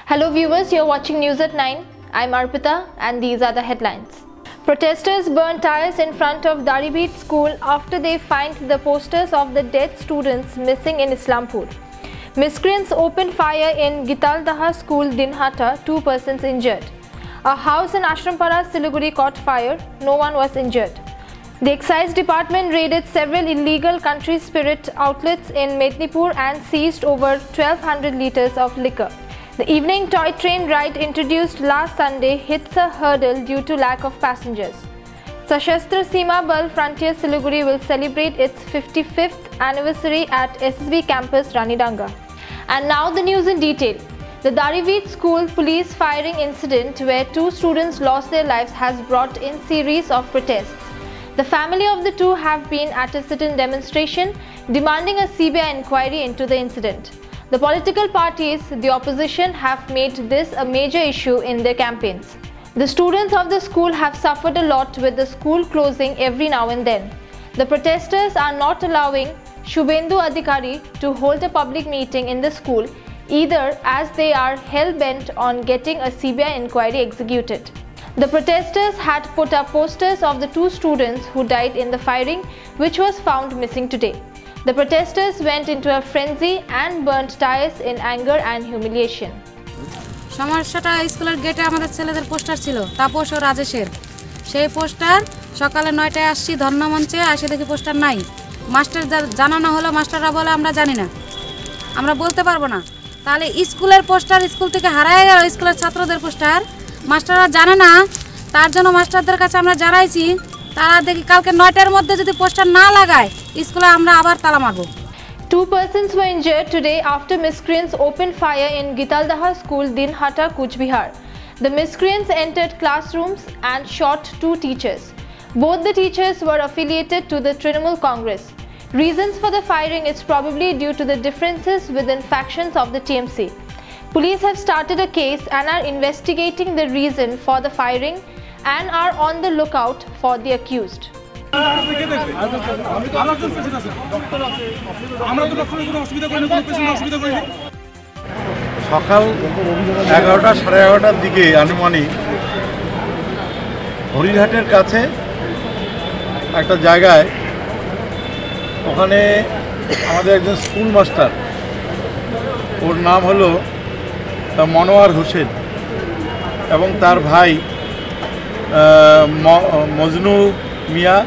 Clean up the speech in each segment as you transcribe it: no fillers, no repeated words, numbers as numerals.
Hello viewers, you're watching News at 9. I'm Arpita and these are the headlines. Protesters burned tires in front of Daribhit school after they find the posters of the dead students missing in Islampur. Miscreants opened fire in Gitaldaha school, Dinhata, 2 persons injured. A house in Ashrampara, Siliguri caught fire, no one was injured. The Excise Department raided several illegal country spirit outlets in Mednipur and seized over 1200 litres of liquor. The evening toy train ride introduced last Sunday hits a hurdle due to lack of passengers. Sashastra Seema Frontier Siliguri will celebrate its 55th anniversary at SSB campus Ranidanga. And now the news in detail. The Daribhit school police firing incident where 2 students lost their lives has brought in series of protests. The family of the 2 have been at a sit-in demonstration demanding a CBI inquiry into the incident. The political parties, the opposition, have made this a major issue in their campaigns. The students of the school have suffered a lot with the school closing every now and then. The protesters are not allowing Shubhendu Adhikari to hold a public meeting in the school either, as they are hell-bent on getting a CBI inquiry executed. The protesters had put up posters of the 2 students who died in the firing, which was found missing today. The protesters went into a frenzy and burnt tires in anger and humiliation. সমস্যাটা স্কুলের গেটে আমাদের ছেলেদের poster ছিল তাপস ও রাজেশের সেই poster সকালে 9টায় আসছি ধর্ণমঞ্চে এসে দেখি পোস্টার নাই মাস্টার জানানো হলো মাস্টাররা বলে আমরা জানি না আমরা বলতে পারবো না তাহলে স্কুলের পোস্টার স্কুল থেকে হারিয়ে গেল স্কুলের ছাত্রদের পোস্টার মাস্টাররা জানে না তার জন্য মাস্টারদের কাছে আমরা জানাইছি তারা দেখি কালকে 9টার মধ্যে যদি পোস্টার না লাগায় স্কুলে আমরা আবার তালা মারব 2 persons were injured today after miscreants opened fire in Gitaldaha school, Dinhata, Kuch Bihar. The miscreants entered classrooms and shot 2 teachers. Both the teachers were affiliated to the Trinamool Congress. Reasons for the firing is probably due to the differences within factions of the TMC. Police have started a case and are investigating the reason for the firing and are on the lookout for the accused. সকাল 11টা সাড়ে 11টার দিকে আনুমানিক হরিঘাটের কাছে একটা জায়গায় ওখানে আমাদের একজন স্কুল মাস্টার ওর নাম হলো মনোয়ার হোসেন এবং তার ভাই মজনু মিয়া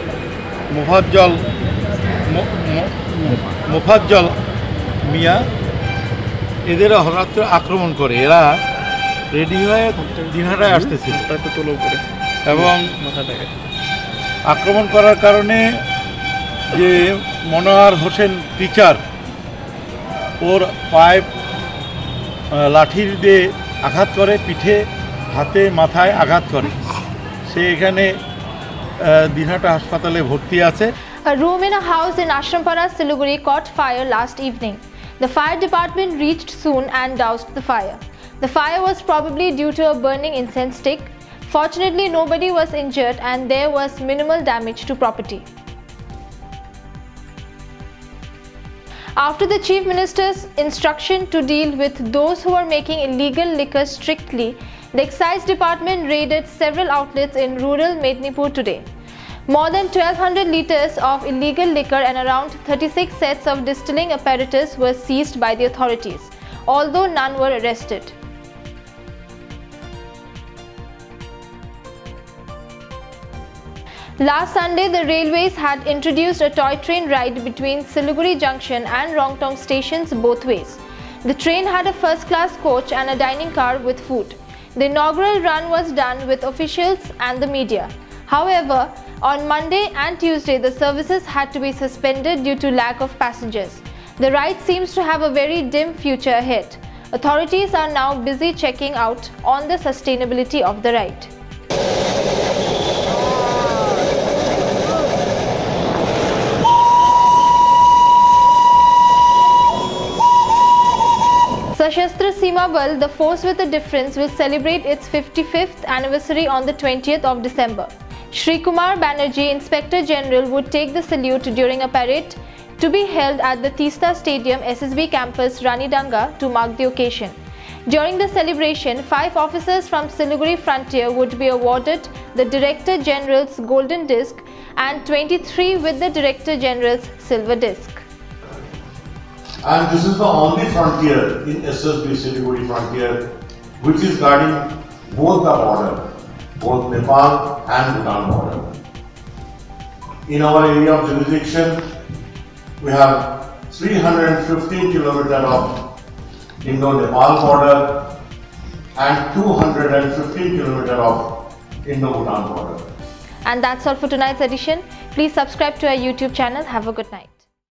মোফাজ্জল মিয়া এদের হঠাৎ আক্রমণ করে এরা রেডি হয়ে দিনহাটায় আসতেছিল এবং আক্রমণ করার কারণে যে মনোয়ার হোসেন টিচার ওর পায়ে লাঠির দিয়ে আঘাত করে পিঠে হাতে মাথায় আঘাত করে সে এখানে দিনহাটা হাসপাতালে ভর্তি আছে A room in a house in Ashrampara, Siliguri caught fire last evening. The fire department reached soon and doused the fire. The fire was probably due to a burning incense stick. Fortunately, nobody was injured and there was minimal damage to property. After the Chief Minister's instruction to deal with those who are making illegal liquor strictly, the Excise Department raided several outlets in rural Mednipur today. More than 1200 litres of illegal liquor and around 36 sets of distilling apparatus were seized by the authorities, although none were arrested. Last Sunday, the railways had introduced a toy train ride between Siliguri Junction and Rongtong stations both ways. The train had a first-class coach and a dining car with food. The inaugural run was done with officials and the media. However, on Monday and Tuesday, the services had to be suspended due to lack of passengers. The ride seems to have a very dim future ahead. Authorities are now busy checking out on the sustainability of the ride. Sashastra Seema, the force with a difference, will celebrate its 55th anniversary on the 20th of December. Shri Kumar Banerjee, Inspector General, would take the salute during a parade to be held at the Teesta Stadium, SSB campus, Ranidanga, to mark the occasion. During the celebration, 5 officers from Siliguri frontier would be awarded the Director General's Golden Disc and 23 with the Director General's Silver Disc. And this is the only frontier in SSB Siliguri frontier which is guarding both the border, both Nepal and Bhutan border. In our area of jurisdiction, we have 315 kilometers of Indo-Nepal border and 215 kilometers of Indo-Bhutan border. And that's all for tonight's edition. Please subscribe to our YouTube channel. Have a good night.